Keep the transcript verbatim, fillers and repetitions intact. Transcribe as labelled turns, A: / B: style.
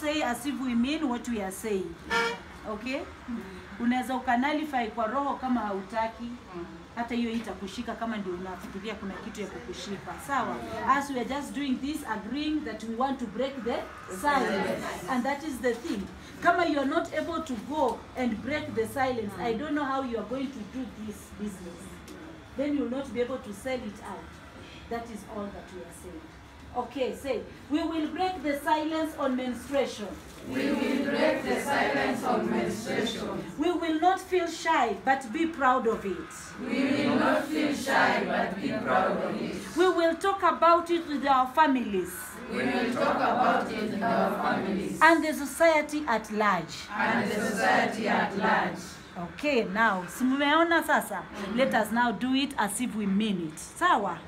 A: say as if we mean what we are saying. Okay? Unaweza ukanalify kwa roho kama hautaki. Hata hiyo itakushika kama ndio unafikiria kuna kitu ya kukushika. Sawa? As we are just doing this, agreeing that we want to break the silence. And that is the thing. Kama you are not able to go and break the silence, I don't know how you are going to do this business. Then you will not be able to sell it out. That is all that we are saying. Okay, say, we will break the silence on menstruation.
B: We will break the silence on menstruation.
A: We will not feel shy, but be proud of it.
B: We will not feel shy, but be proud of it.
A: We will talk about it with our families.
B: We will talk about it with our families.
A: And the society at large.
B: And the society at large.
A: Okay, now, simumeona sasa. Let us now do it as if we mean it. Sawa?